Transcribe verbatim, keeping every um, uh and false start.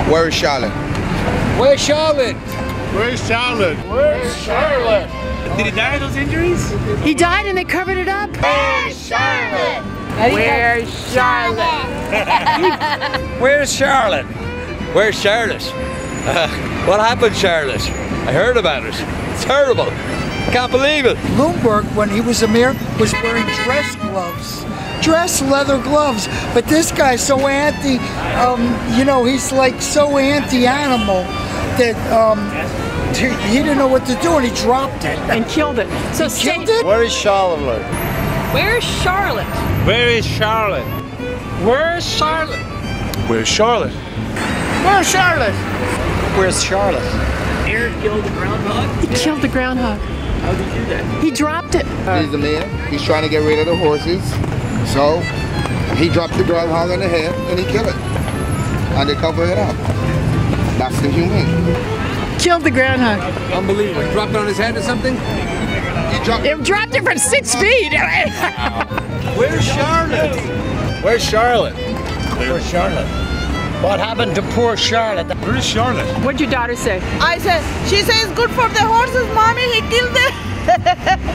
Where is Charlotte? Where's Charlotte? Where's Charlotte? Where's Charlotte? Did he die of those injuries? He died and they covered it up. Where's Charlotte? Where's Charlotte? Where's Charlotte? Where's Charlotte? Uh, what happened, Charlotte? I heard about it. It's terrible. Can't believe it. Bloomberg, when he was a mayor, was wearing dress gloves. Dress leather gloves. But this guy's so anti, um, you know, he's like so anti-animal that um, he didn't know what to do and he dropped it. And killed it. So He stay. killed it? Where is Charlotte? Where's Charlotte? Where is Charlotte? Where's Charlotte? Where's Charlotte? Where's Charlotte? Where's Charlotte? Eric killed the groundhog? He killed the groundhog. How did he do that? He dropped it. He's the mayor. He's trying to get rid of the horses. So he dropped the groundhog on the head and he killed it. And they cover it up. That's the humane. Killed the groundhog. Unbelievable. He dropped it on his head or something? He dropped It dropped it from six feet. Where's Charlotte? Where's Charlotte? Where's Charlotte? What happened to poor Charlotte? Where is Charlotte? What'd your daughter say? I said, she says good for the horses, mommy, he killed them.